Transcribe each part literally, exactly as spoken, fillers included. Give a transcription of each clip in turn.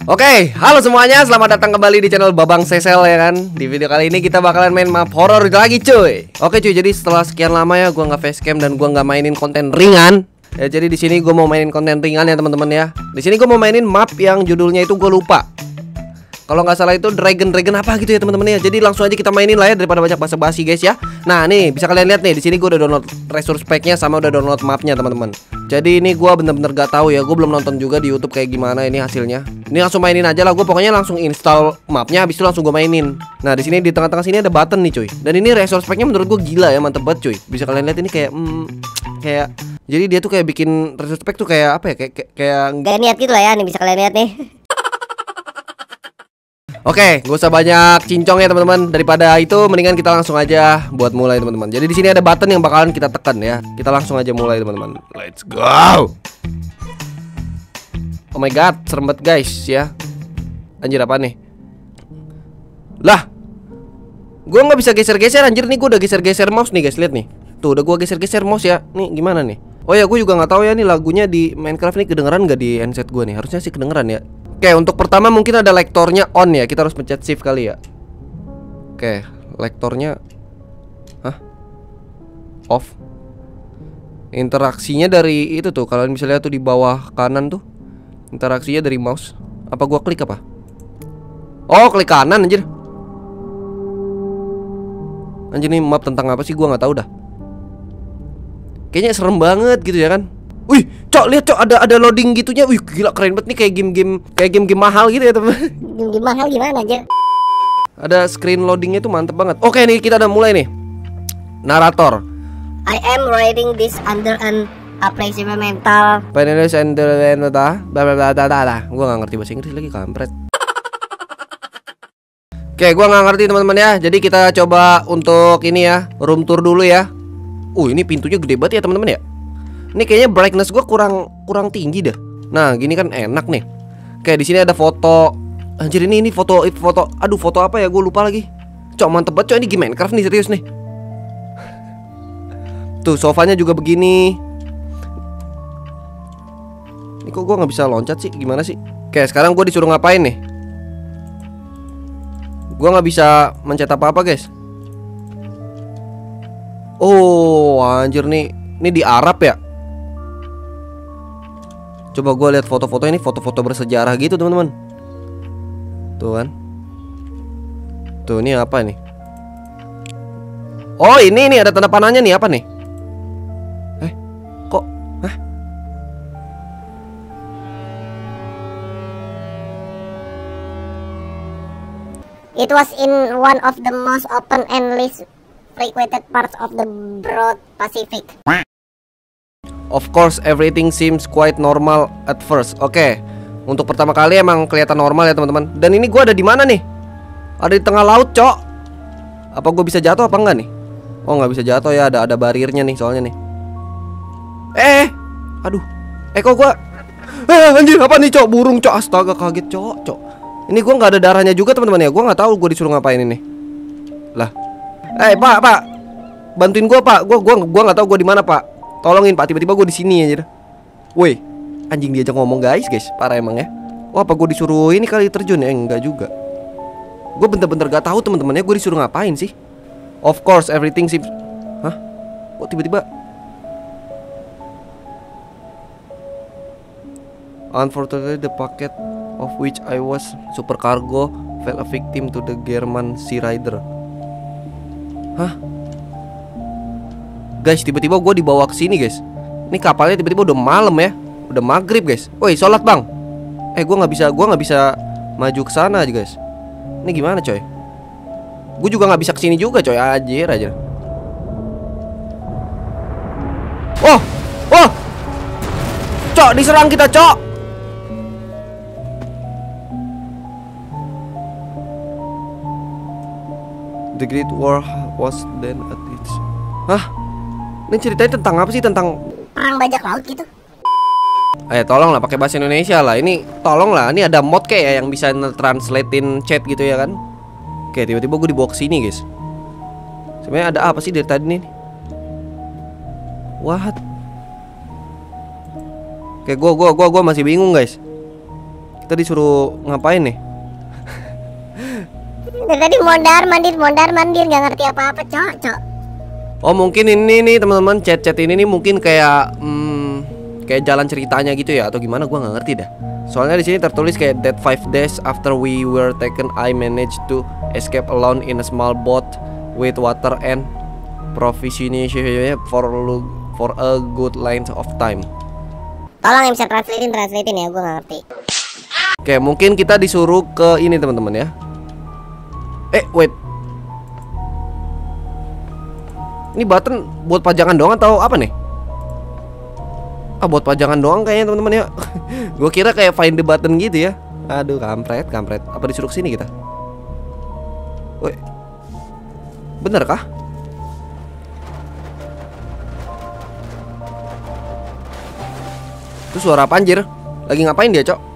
Oke, halo semuanya, selamat datang kembali di channel Babang Sesel ya kan. Di video kali ini kita bakalan main map horror lagi cuy. Oke cuy, jadi setelah sekian lama ya gua nggak facecam dan gua nggak mainin konten ringan. Ya jadi di sini gua mau mainin konten ringan ya teman-teman ya. Di sini gua mau mainin map yang judulnya itu gua lupa. Kalau nggak salah itu Dragon Dragon apa gitu ya teman-teman ya. Jadi langsung aja kita mainin lah ya daripada banyak basa-basi guys ya. Nah nih bisa kalian lihat nih di sini gua udah download resource pack-nya sama udah download mapnya teman-teman. Jadi ini gua bener-bener gak tahu ya. Gua belum nonton juga di YouTube kayak gimana ini hasilnya. Ini langsung mainin aja lah. Gua pokoknya langsung install mapnya, habis itu langsung gua mainin. Nah di sini di tengah-tengah sini ada button nih cuy. Dan ini resource pack-nya menurut gua gila ya, mantep banget cuy. Bisa kalian lihat ini kayak hmm, kayak jadi dia tuh kayak bikin resource pack tuh kayak apa ya? Kayak kayak, kayak... Gak niat gitu lah ya. Nih bisa kalian lihat nih. Oke, gak usah banyak cincong ya teman-teman. Daripada itu, mendingan kita langsung aja buat mulai teman-teman. Jadi di sini ada button yang bakalan kita tekan ya. Kita langsung aja mulai teman-teman. Let's go. Oh my god, serem banget guys ya. Anjir apa nih? Lah, gue nggak bisa geser-geser anjir nih. Gue udah geser-geser mouse nih guys, lihat nih. Tuh udah gue geser-geser mouse ya. Nih gimana nih? Oh ya, gue juga nggak tahu ya nih lagunya di Minecraft nih kedengeran nggak di handset gue nih. Harusnya sih kedengeran ya. Oke, untuk pertama mungkin ada lektornya on ya. Kita harus pencet shift kali ya. Oke, lektornya hah? Off. Interaksinya dari itu tuh. Kalian bisa lihat tuh di bawah kanan tuh. Interaksinya dari mouse. Apa gua klik apa? Oh, klik kanan anjir. Anjir nih map tentang apa sih gua nggak tahu dah. Kayaknya serem banget gitu ya kan. Wih, cok lihat cok ada ada loading gitunya. Wih, gila keren banget nih kayak game-game kayak game-game mahal gitu ya, teman. Game-game mahal gimana aja? Ada screen loadingnya tuh mantep banget. Oke nih kita udah mulai nih. Narator. I am writing this under an appraisal. Penulis under bla bla bla bla. Gua nggak ngerti bahasa Inggris lagi kampret. Oke, gua nggak ngerti teman-teman ya. Jadi kita coba untuk ini ya, room tour dulu ya. Uh, ini pintunya gede banget ya teman-teman ya. Ini kayaknya brightness gue kurang kurang tinggi dah. Nah, gini kan enak nih. Kayak di sini ada foto. Anjir ini ini foto foto. Aduh, foto apa ya? Gue lupa lagi. Cok mantep banget cok, ini game Minecraft nih serius nih. Tuh sofanya juga begini. Ini kok gue nggak bisa loncat sih? Gimana sih? Oke, sekarang gue disuruh ngapain nih? Gue nggak bisa mencet apa-apa guys. Oh, anjir nih. Ini di Arab ya? Coba gue lihat foto-foto ini, foto-foto bersejarah gitu teman-teman. Tuh kan. Tuh ini apa nih? Oh ini nih ada tanda panahnya nih, apa nih? Eh kok? Hah? It was in one of the most open and least frequented parts of the broad Pacific. Of course, everything seems quite normal at first. Oke, okay. Untuk pertama kali emang kelihatan normal ya teman-teman. Dan ini gue ada di mana nih? Ada di tengah laut, cok. Apa gue bisa jatuh apa enggak nih? Oh nggak bisa jatuh ya, ada ada barirnya nih soalnya nih. Eh, aduh. Eh kok gue? Eh anjir apa nih cok? Burung cok. Astaga kaget cok, cok. Ini gue nggak ada darahnya juga teman-teman ya. Gue nggak tahu gue disuruh ngapain ini. Lah. Eh pak, pak, bantuin gue pak. Gue gue gue nggak tahu gue di mana pak. Tolongin pak, tiba-tiba gue di sini aja. Woi, anjing diajak ngomong guys, guys, parah emang ya. Wah, apa gue disuruh ini kali terjun ya? Enggak juga. Gue bener-bener gak tahu teman-teman ya, gue disuruh ngapain sih? Of course, everything seems. Hah? Kok tiba-tiba? Unfortunately, the packet of which I was super cargo fell a victim to the German Sea Rider. Hah? Guys, tiba-tiba gue dibawa ke sini guys. Ini kapalnya tiba-tiba udah malam ya, udah maghrib guys. Woi, sholat bang. Eh, gue nggak bisa, gue nggak bisa maju ke sana aja guys. Ini gimana coy? Gue juga nggak bisa ke sini juga coy. Anjir aja. Oh, oh, cok, diserang kita cok. The Great War was then at its. Hah? Ini ceritanya tentang apa sih? Tentang perang bajak laut gitu. Eh tolong lah pakai bahasa Indonesia lah. Ini tolong lah. Ini ada mod kayak ya yang bisa translatein chat gitu ya kan. Oke tiba-tiba gue dibawa ke sini guys. Sebenarnya ada apa sih dari tadi nih? What? Oke gue gue gue gue masih bingung guys. Kita disuruh ngapain nih? Dari tadi mondar mandir mondar mandir nggak ngerti apa-apa, Cok, Cok. Oh mungkin ini nih teman-teman, chat-chat ini nih mungkin kayak hmm, kayak jalan ceritanya gitu ya atau gimana, gua nggak ngerti dah. Soalnya di sini tertulis kayak that five days after we were taken, I managed to escape alone in a small boat with water and provisioning for for a good length of time. Tolong yang bisa translatein translatein ya, gua nggak ngerti. Oke, mungkin kita disuruh ke ini teman-teman ya. Eh, wait. Ini button buat pajangan doang atau apa nih? Ah, buat pajangan doang kayaknya teman-teman ya. Gue kira kayak find the button gitu ya. Aduh, kampret, kampret. Apa disuruh ke sini kita? Woi. Bener kah? Itu suara apa anjir? Lagi ngapain dia, Cok?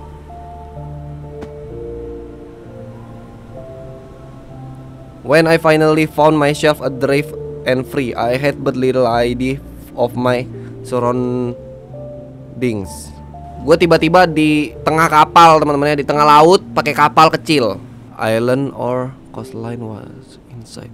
When I finally found myself adrift and free, I had but little idea of my surroundings. Gue tiba-tiba di tengah kapal teman-teman ya, di tengah laut pakai kapal kecil. Island or coastline was inside.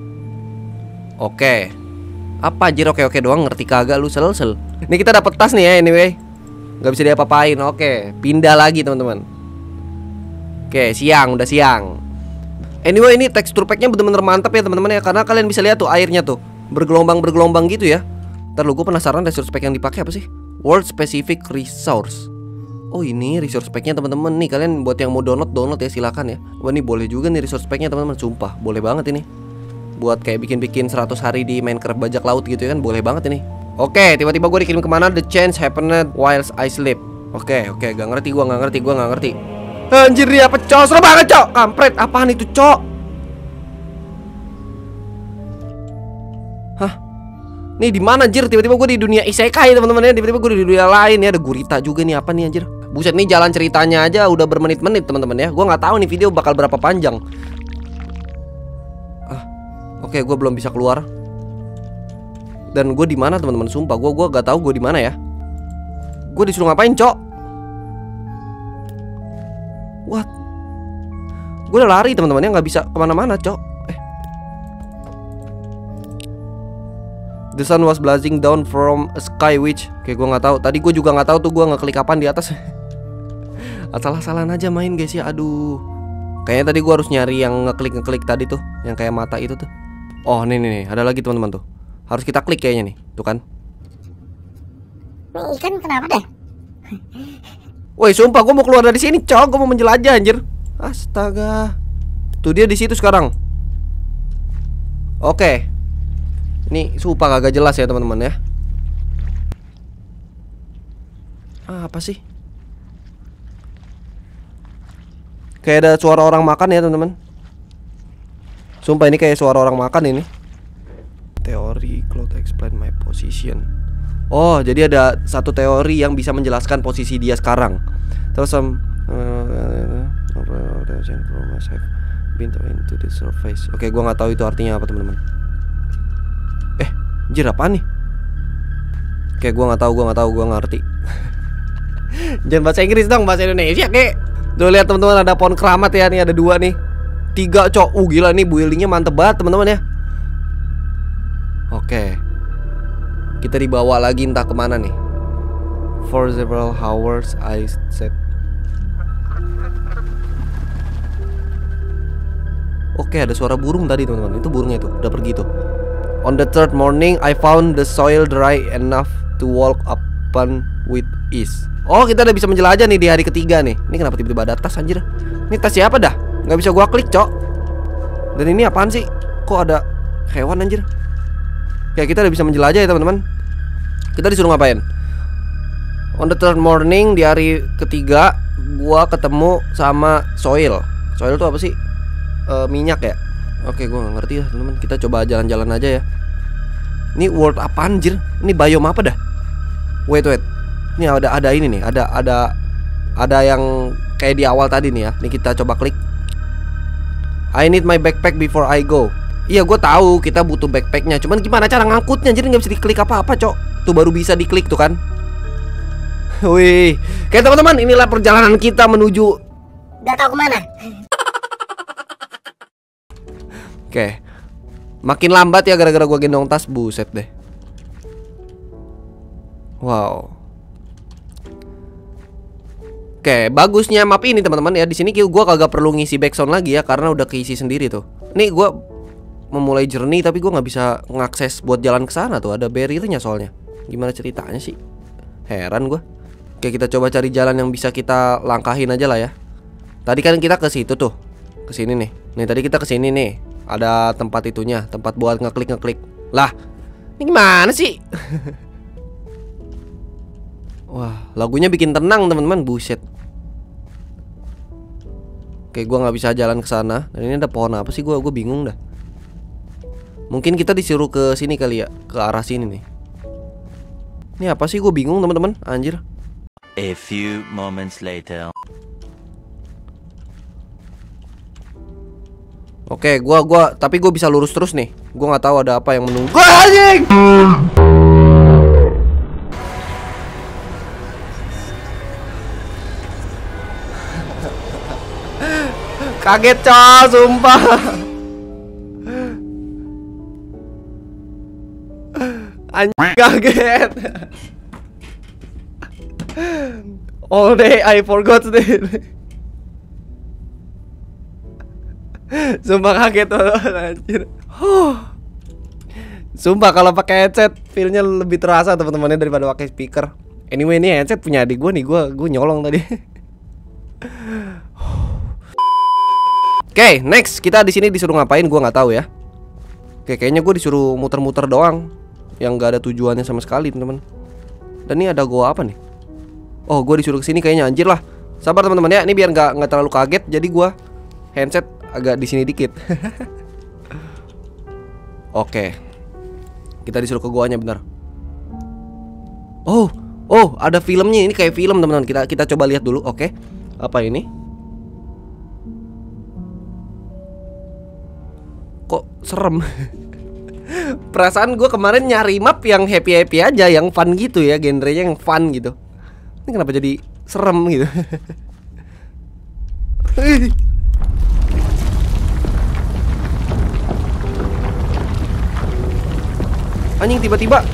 Oke. Apa anjir oke-oke doang, ngerti kagak lu sel-sel. Ini kita dapat tas nih ya anyway. Gak bisa diapa-apain. Oke, pindah lagi teman-teman. Oke, siang, udah siang. Anyway, ini tekstur packnya bener-bener mantap ya teman-teman ya, karena kalian bisa lihat tuh airnya tuh bergelombang-bergelombang gitu ya. Ntar lu, gue penasaran resource pack yang dipakai apa sih? World Specific Resource. Oh ini resource packnya teman-teman nih, kalian buat yang mau download download ya silakan ya. Wah ini boleh juga nih resource packnya teman-teman, sumpah boleh banget ini. Buat kayak bikin-bikin seratus hari di Minecraft bajak laut gitu ya kan, boleh banget ini. Oke, tiba-tiba gue dikirim kemana? The change happened whilst I sleep. Oke, oke, gak ngerti gue, gak ngerti, gue gak ngerti. Anjir dia apa, Cok? Seru banget, Cok. Kampret, apaan itu, Cok? Hah? Nih di mana anjir? Tiba-tiba gue di dunia isekai teman-teman ya. Tiba-tiba gue di dunia lain ya. Ada gurita juga nih, apa nih anjir? Buset, nih jalan ceritanya aja udah bermenit-menit teman-teman ya. Gue nggak tahu nih video bakal berapa panjang. Ah, oke, gue belum bisa keluar. Dan gue di mana teman-teman? Sumpah, gue gue gak tahu gue di mana ya. Gue disuruh ngapain, Cok? What? Gue udah lari teman-teman ya, nggak bisa kemana-mana, Cok. Eh. The sun was blazing down from a sky which, oke, gue nggak tahu. Tadi gue juga nggak tahu tuh gue ngeklik apaan di atas. Asal-asalan aja main guys ya. Aduh. Kayaknya tadi gue harus nyari yang ngeklik-ngeklik tadi tuh, yang kayak mata itu tuh. Oh nih nih nih, ada lagi teman-teman tuh. Harus kita klik kayaknya nih, tuh kan? Nih ikan kenapa dah? Woi, sumpah gue mau keluar dari sini, Cok. Gue mau menjelajah anjir. Astaga. Tuh dia di situ sekarang. Oke. Ini sumpah kagak jelas ya teman-teman ya. Ah, apa sih? Kayak ada suara orang makan ya teman-teman. Sumpah ini kayak suara orang makan ini. Teori cloud explain my position. Oh, jadi ada satu teori yang bisa menjelaskan posisi dia sekarang. Terus um, into the surface. Oke, gua nggak tahu itu artinya apa teman-teman. Eh, anjir apaan nih? Oke, gua nggak tahu, gua nggak tahu, gua nggak ngerti. Jangan bahasa Inggris dong, bahasa Indonesia kek. Tuh lihat teman-teman, ada pohon keramat ya, nih ada dua nih. Tiga, Cok. Uh gila nih, buildingnya mantep banget teman-teman ya. Oke. Kita dibawa lagi entah kemana nih. For several hours I said. Oke, ada suara burung tadi teman-teman. Itu burungnya tuh, udah pergi tuh. On the third morning I found the soil dry enough to walk upon with ease. Oh, kita udah bisa menjelajah nih di hari ketiga nih. Ini kenapa tiba-tiba ada tas anjir? Ini tas siapa dah? Nggak bisa gua klik, Cok. Dan ini apaan sih? Kok ada hewan anjir? Ya, kita udah bisa menjelajah ya teman-teman. Kita disuruh ngapain? On the third morning, di hari ketiga, gua ketemu sama soil. Soil itu apa sih? E, minyak ya? Oke, gua gak ngerti ya teman-teman. Kita coba jalan-jalan aja ya. Ini world apa anjir? Ini biome apa dah? Wait wait. Ini ada ada ini nih. Ada ada ada yang kayak di awal tadi nih ya. Ini kita coba klik. I need my backpack before I go. Iya, gue tahu kita butuh backpacknya. Cuman gimana cara ngangkutnya? Jadi nggak bisa diklik apa-apa, Cok. Tuh baru bisa diklik tuh kan. Wih, oke teman-teman, inilah perjalanan kita menuju. Gak tahu kemana. Oke, makin lambat ya gara-gara gua gendong tas, buset deh. Wow. Oke, bagusnya map ini teman-teman ya, di sini gua kagak perlu ngisi backsound lagi ya, karena udah keisi sendiri tuh. Nih gua memulai journey tapi gua nggak bisa ngakses buat jalan ke sana tuh, ada barriernya soalnya. Gimana ceritanya sih? Heran gua. Oke, kita coba cari jalan yang bisa kita langkahin aja lah ya. Tadi kan kita ke situ tuh, ke sini nih. Nih tadi kita ke sini nih, ada tempat itunya, tempat buat ngeklik ngeklik. Lah, ini gimana sih? Wah, lagunya bikin tenang teman-teman, buset. Oke, gua nggak bisa jalan ke sana. Dan ini ada pohon apa sih? Gua gua bingung dah. Mungkin kita disuruh ke sini kali ya, ke arah sini nih. Ini apa sih? Gue bingung teman-teman, anjir. A few moments later. Oke, gua gua tapi gue bisa lurus terus nih. Gua nggak tahu ada apa yang menunggu. Gua anjing. Kaget coy, sumpah. Anjing kaget. All day I forgot deh. Sumpah kaget banget anjir. Huh. Sumpah kalau pakai headset feel-nya lebih terasa teman-temannya daripada pakai speaker. Anyway, ini headset punya adik gue nih, gue gue nyolong tadi. Oke, okay, next kita di sini disuruh ngapain? Gue nggak tahu ya. Oke, okay, kayaknya gue disuruh muter-muter doang, yang nggak ada tujuannya sama sekali, teman-teman. Dan ini ada gua apa nih? Oh, gue disuruh ke sini kayaknya, anjir lah. Sabar teman-teman ya, ini biar nggak nggak terlalu kaget. Jadi gue handset agak di sini dikit. Oke, okay. Kita disuruh ke guanya bener. Oh, oh, ada filmnya. Ini kayak film teman-teman. Kita kita coba lihat dulu. Oke, okay. Apa ini? Kok serem? Perasaan gue kemarin nyari map yang happy-happy aja, yang fun gitu ya, genrenya yang fun gitu. Ini kenapa jadi serem gitu? Anjing, tiba-tiba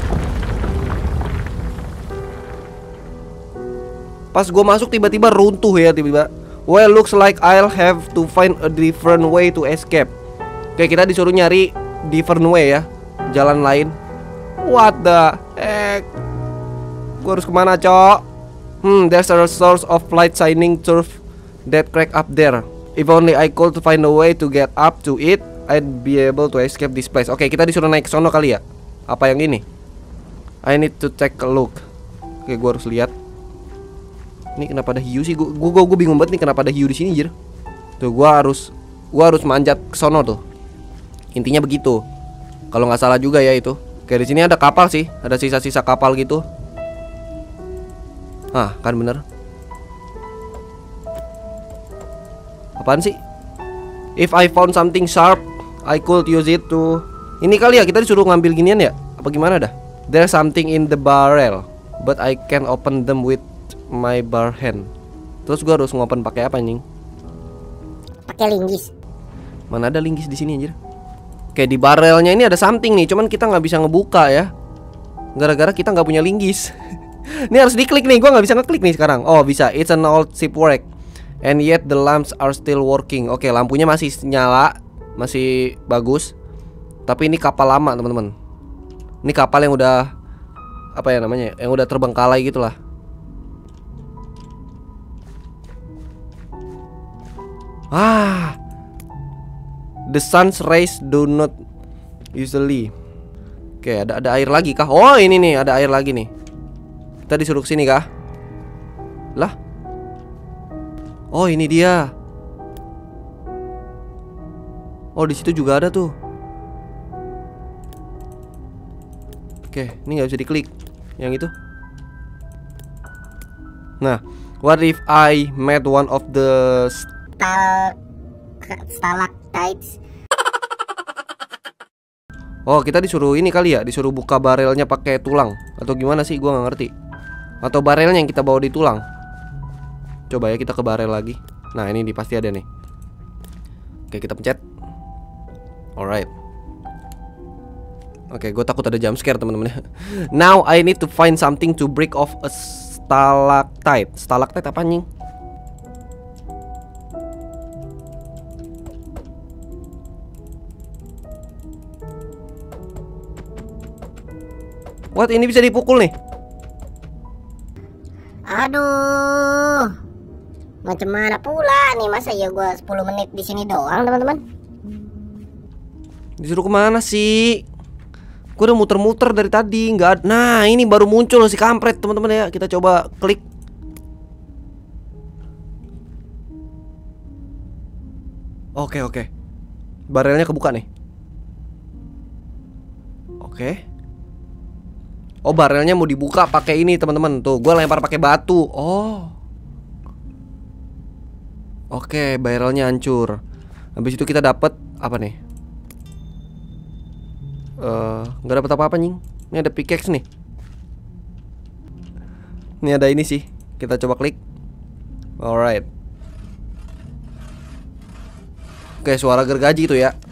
pas gue masuk tiba-tiba runtuh ya, tiba-tiba. Well, looks like I'll have to find a different way to escape. Oke, kita disuruh nyari different way ya, jalan lain. What the heck? Gue harus kemana, cok? Hmm, there's a source of light shining turf that crack up there. If only I could find a way to get up to it, I'd be able to escape this place. Oke, kita disuruh naik ke sono kali ya. Apa yang ini? I need to take a look. Oke, gue harus lihat. Ini kenapa ada hiu sih? Gue gue gue bingung banget nih kenapa ada hiu di sini, jir. Tuh, gue harus gue harus manjat ke sono tuh. Intinya begitu. Kalau nggak salah juga ya itu. Kayak di sini ada kapal sih, ada sisa-sisa kapal gitu. Ah, kan bener. Apaan sih? If I found something sharp, I could use it to. Ini kali ya, kita disuruh ngambil ginian ya? Apa gimana dah? There's something in the barrel, but I can open them with my bare hand. Terus gua harus ngopen pakai apa anjing? Pakai linggis. Mana ada linggis di sini anjir? Kayak di barrelnya ini ada something nih, cuman kita nggak bisa ngebuka ya, gara-gara kita nggak punya linggis. Ini harus diklik nih, gua nggak bisa ngeklik nih sekarang. Oh bisa, it's an old shipwreck, and yet the lamps are still working. Oke, lampunya masih nyala, masih bagus. Tapi ini kapal lama teman-teman. Ini kapal yang udah apa ya namanya, yang udah terbengkalai gitulah. Ah, the sun's rays do not usually. Oke, ada ada air lagi kah? Oh, ini nih, ada air lagi nih. Kita disuruh sini kah? Lah. Oh, ini dia. Oh, di situ juga ada tuh. Oke, ini nggak bisa diklik. Yang itu. Nah, what if I met one of the Stal stalactites. Oh, kita disuruh ini kali ya, disuruh buka barelnya pakai tulang atau gimana sih? Gua nggak ngerti. Atau barelnya yang kita bawa di tulang? Coba ya kita ke barel lagi. Nah ini di pasti ada nih. Oke kita pencet. Alright. Oke gue takut ada jump scare teman-teman. Now I need to find something to break off a stalactite. Stalactite apa anjing? What, ini bisa dipukul nih? Aduh, macam mana pula nih, masa ya gue sepuluh menit di sini doang teman-teman? Disuruh kemana sih? Gue udah muter-muter dari tadi nggak ada. Nah ini baru muncul si kampret teman-teman ya. Kita coba klik. Oke oke. Barelnya kebuka nih. Oke. Oh barelnya mau dibuka pakai ini teman-teman. Tuh gue lempar pakai batu. Oh. Oke barelnya hancur. Habis itu kita dapat apa nih? Eh, nggak dapat apa-apa nying. Ini ada pickaxe nih. Ini ada ini sih. Kita coba klik. Alright. Oke suara gergaji itu ya.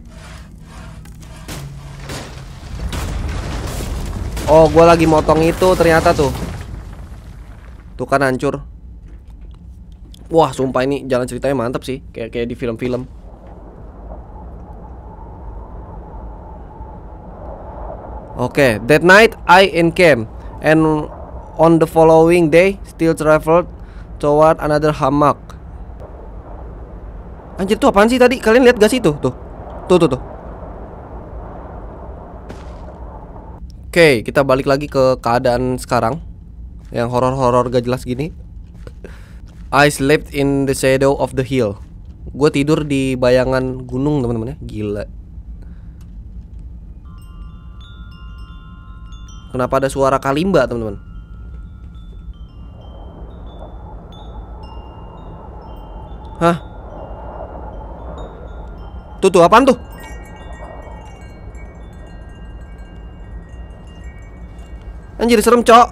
Oh, gue lagi motong itu ternyata tuh. Tuh kan hancur. Wah, sumpah ini jalan ceritanya mantap sih. Kayak kayak di film-film. Oke, okay. That night I encamp, and on the following day still traveled toward another hammock. Anjir tuh apaan sih tadi? Kalian lihat gak sih tuh? Tuh. Tuh tuh tuh. Oke, okay, kita balik lagi ke keadaan sekarang yang horor-horor gak jelas gini. I slept in the shadow of the hill. Gue tidur di bayangan gunung teman-teman ya. Gila. Kenapa ada suara kalimba teman-teman? Hah? Tuh tuh apaan tuh? Anjir serem cok.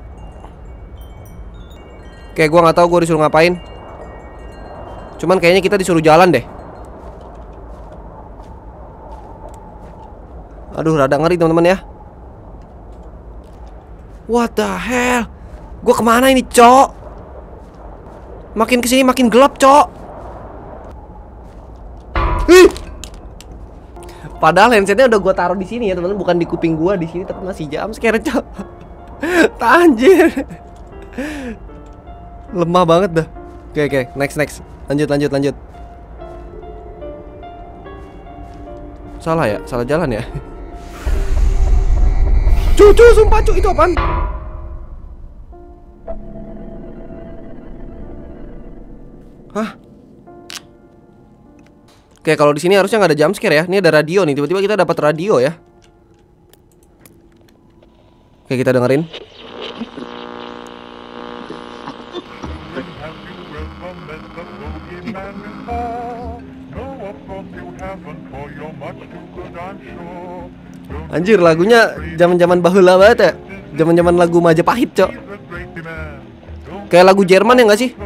Kayak gua nggak tahu gua disuruh ngapain. Cuman kayaknya kita disuruh jalan deh. Aduh rada ngeri teman-teman ya. What the hell? Gua kemana ini cok? Makin kesini makin gelap cok. Ih! Padahal handsetnya udah gua taruh di sini ya teman-teman, bukan di kuping gua di sini, tapi masih jam scare cok. Anjir. Lemah banget dah. Oke oke, next next. Lanjut lanjut lanjut. Salah ya? Salah jalan ya? Cucu sumpah cu, itu apaan? Hah? Oke, kalau di sini harusnya nggak ada jump scare ya. Ini ada radio nih, tiba-tiba kita dapat radio ya. Oke, kita dengerin. Anjir, lagunya zaman-zaman bahula banget ya. Zaman-zaman lagu Majapahit, Cok. Kayak lagu Jerman ya nggak sih?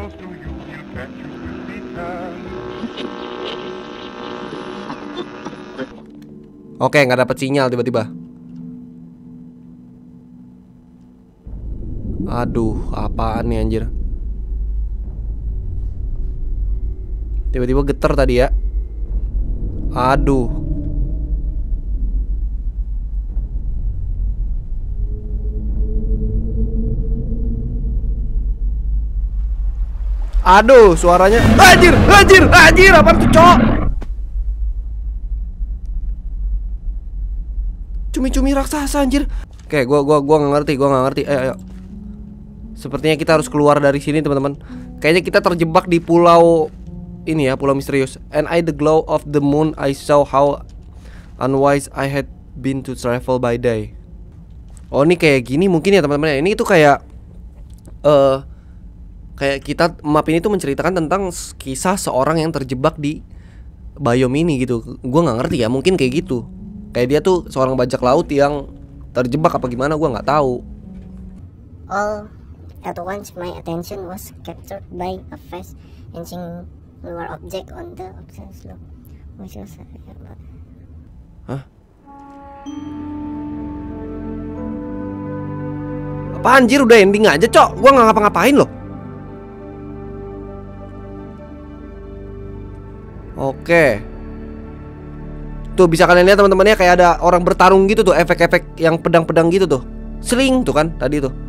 Oke, nggak dapet sinyal tiba-tiba. Aduh, apaan nih anjir? Tiba-tiba getar tadi ya. Aduh. Aduh, suaranya. Anjir, anjir, anjir, apaan tuh, Cok? Cumi-cumi raksasa anjir. Oke, gua gua gua nggak ngerti, gua nggak ngerti. Ayo, ayo. Sepertinya kita harus keluar dari sini, teman-teman. Kayaknya kita terjebak di pulau ini ya, pulau misterius. And I the glow of the moon I saw how unwise I had been to travel by day. Oh, ini kayak gini mungkin ya, teman-teman. Ini itu kayak eh uh, kayak kita map ini tuh menceritakan tentang kisah seorang yang terjebak di biome ini gitu. Gua nggak ngerti ya, mungkin kayak gitu. Kayak dia tuh seorang bajak laut yang terjebak apa gimana, gua nggak tahu. Oh, At once, my attention was captured by a fast inching luar object on the opposite slope, which was Hah? Apa anjir, udah ending aja, Cok. Gua nggak ngapa-ngapain loh. Oke. Tuh bisa kalian lihat teman-teman ya, kayak ada orang bertarung gitu tuh, efek-efek yang pedang-pedang gitu tuh. Sling tuh kan tadi tuh.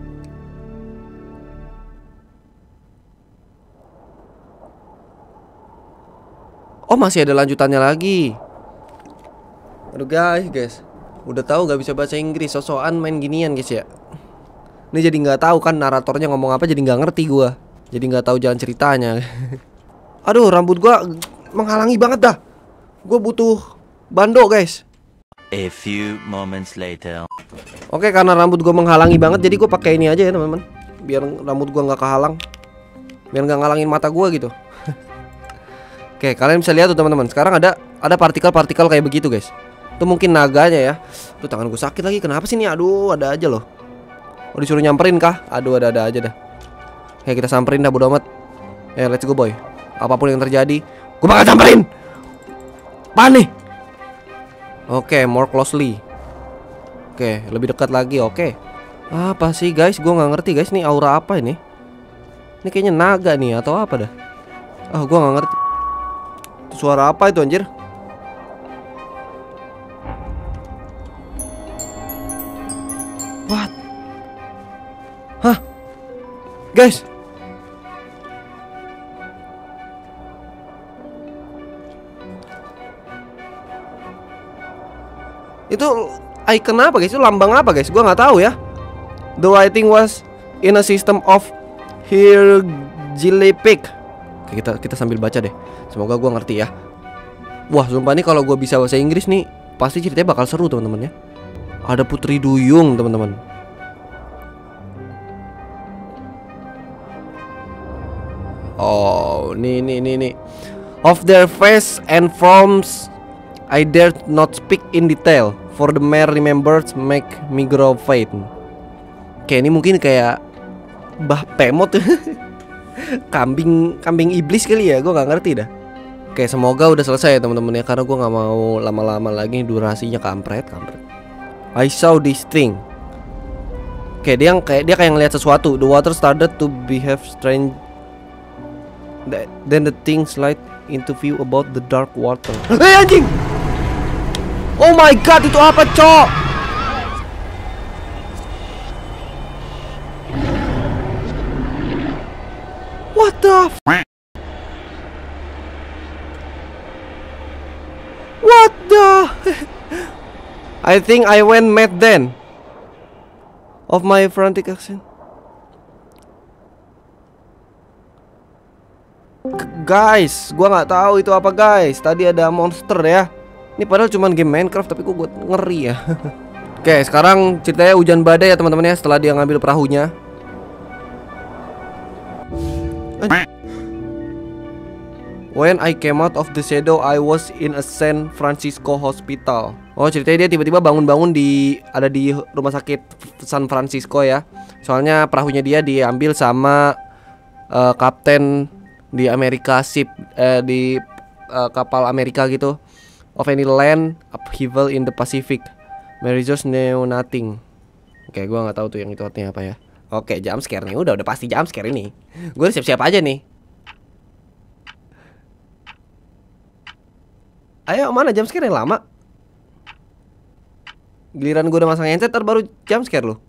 Oh, masih ada lanjutannya lagi. Aduh guys, guys. Udah tahu gak bisa bahasa Inggris, sosokan main ginian guys ya. Ini jadi nggak tahu kan naratornya ngomong apa, jadi nggak ngerti gua. Jadi nggak tahu jalan ceritanya. Aduh, rambut gua menghalangi banget dah. Gua butuh bando guys. A few moments later. Oke, karena rambut gua menghalangi banget, jadi gua pakai ini aja ya teman-teman. Biar rambut gua nggak kehalang. Biar nggak ngalangin mata gua gitu. Oke, kalian bisa lihat tuh teman-teman. Sekarang ada ada partikel-partikel kayak begitu guys. Itu mungkin naganya ya. Tuh tangan gue sakit lagi. Kenapa sih nih? Aduh, ada aja loh. Oh, disuruh nyamperin kah? Aduh, ada-ada aja dah. Oke, kita samperin dah, bodo amat. Eh, let's go boy. Apapun yang terjadi, gue bakal samperin. Apaan nih? Oke, more closely. Oke, lebih dekat lagi. Oke. Apa sih guys? Gue nggak ngerti guys. Nih aura apa ini? Ini kayaknya naga nih atau apa dah? Ah, gue nggak ngerti. Suara apa itu anjir? What? Hah? Guys. Itu icon apa guys? Itu lambang apa guys? Gua nggak tahu ya. The writing was in a system of hieroglyphic. Oke, kita kita sambil baca deh. Semoga gua ngerti ya. Wah, sumpah nih kalau gua bisa bahasa Inggris nih, pasti ceritanya bakal seru teman-teman ya. Ada putri duyung teman-teman. Oh, nih nih nih nih. Of their face and forms I dare not speak in detail, for the mere remembrance make me grow faint. Kayak ini mungkin kayak Mbah Pemot. Kambing kambing iblis kali ya, gue nggak ngerti dah. Oke, semoga udah selesai ya teman-teman ya, karena gue nggak mau lama-lama lagi, durasinya kampret kampret. I saw this thing. Oke, dia yang kayak dia kayak ngeliat sesuatu. The water started to behave strange. Then the thing slide into view about the dark water. Eh anjing! Oh my god, itu apa cok? What the f What the I think I went mad then of my frantic action. Guys, gua nggak tahu itu apa guys. Tadi ada monster ya. Ini padahal cuma game Minecraft, tapi kok gue ngeri ya. Oke, sekarang ceritanya hujan badai ya teman-teman ya. Setelah dia ngambil perahunya. When I came out of the shadow, I was in a San Francisco hospital. Oh, ceritanya dia tiba-tiba bangun-bangun di ada di rumah sakit San Francisco ya. Soalnya perahunya dia diambil sama uh, kapten di Amerika ship eh, di uh, kapal Amerika gitu. Of any land upheaval in the Pacific, Mary just knew nothing. Oke, gua nggak tahu tuh yang itu artinya apa ya. Oke, jump scare nih, udah udah pasti jump scare ini. Gue siap-siap aja nih. Ayo, mana jump scare yang lama? Giliran gue udah masang headset, baru jump scare loh.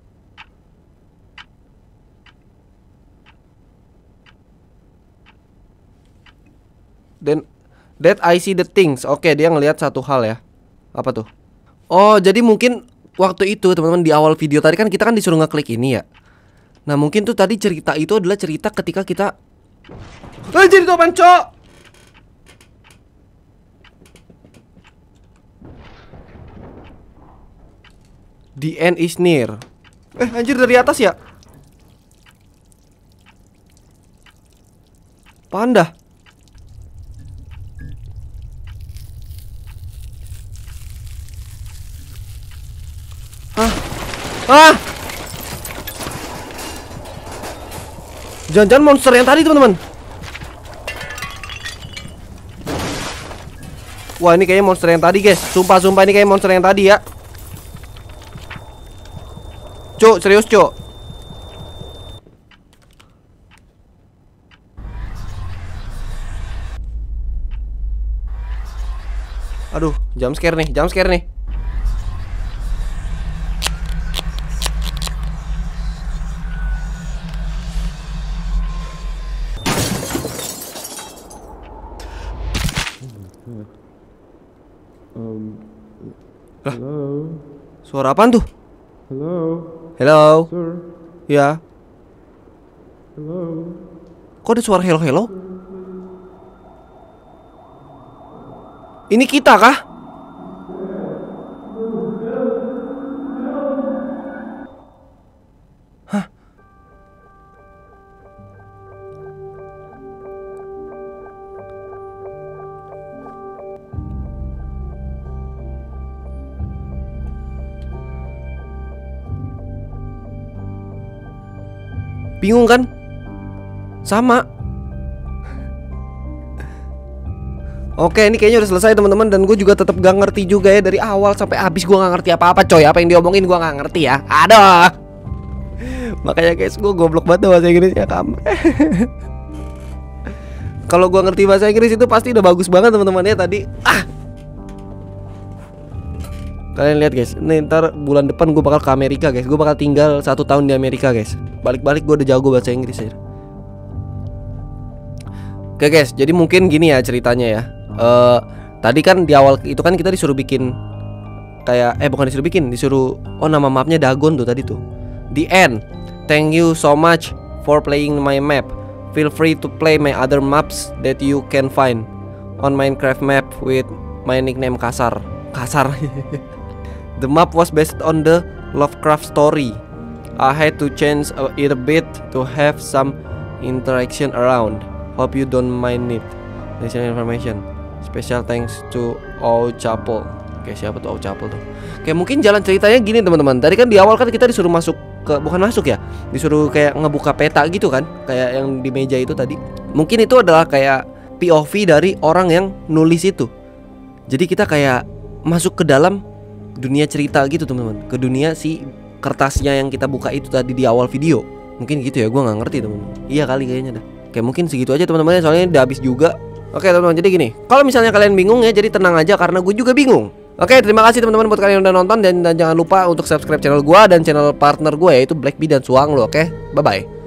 Dan that I see the things. Oke, dia ngelihat satu hal ya. Apa tuh? Oh, jadi mungkin waktu itu teman-teman di awal video tadi kan kita kan disuruh ngeklik ini ya. Nah, mungkin tuh tadi cerita itu adalah cerita ketika kita anjir, itu apaan, Cok? The end is near. Eh, anjir, dari atas ya? Panda. Ah. Jangan-jangan monster yang tadi teman-teman. Wah ini kayaknya monster yang tadi guys. Sumpah-sumpah ini kayak monster yang tadi ya. Cuk, serius cuk. Aduh, jump scare nih, jump scare nih. Um, Lah. hello, Suara apaan tuh? hello, Hello. sir, Ya. hello. Kok ada suara hello hello? Ini kita kah? Hah? Bingung kan? Sama. Oke, ini kayaknya udah selesai teman-teman. Dan gue juga tetap gak ngerti juga ya. Dari awal sampai habis gue gak ngerti apa-apa coy. Apa yang diomongin gue gak ngerti ya. Aduh. Makanya guys, gue goblok banget bahasa Inggrisnya kamu. Kalau gue ngerti bahasa Inggris itu pasti udah bagus banget teman-teman ya tadi. Ah. Kalian lihat guys, nih ntar bulan depan gue bakal ke Amerika guys. Gue bakal tinggal satu tahun di Amerika guys. Balik-balik gue udah jago bahasa Inggris ya. Oke guys, jadi mungkin gini ya ceritanya ya. Uh, tadi kan di awal itu kan kita disuruh bikin kayak eh bukan disuruh bikin, disuruh oh nama mapnya Dagon tuh tadi tuh. The end. Thank you so much for playing my map. Feel free to play my other maps that you can find on Minecraft map with my nickname Kasar. Kasar. The map was based on the Lovecraft story. I had to change it a bit to have some interaction around. Hope you don't mind it. Additional information. Special thanks to Owl Chapel. Oke, siapa tuh Owl Chapel tuh? Oke, mungkin jalan ceritanya gini teman-teman. Tadi kan di awal kan kita disuruh masuk ke, bukan masuk ya, disuruh kayak ngebuka peta gitu kan, kayak yang di meja itu tadi. Mungkin itu adalah kayak P O V dari orang yang nulis itu. Jadi kita kayak masuk ke dalam dunia cerita gitu teman-teman, ke dunia si kertasnya yang kita buka itu tadi di awal video. Mungkin gitu ya, gue nggak ngerti teman-teman. Iya kali kayaknya dah. Oke, mungkin segitu aja teman-teman ya, soalnya udah habis juga. Oke teman-teman, jadi gini, kalau misalnya kalian bingung ya, jadi tenang aja karena gue juga bingung. Oke, terima kasih teman-teman buat kalian yang udah nonton, dan, dan jangan lupa untuk subscribe channel gue dan channel partner gue yaitu Black Bee dan Suang lo. Oke, bye bye.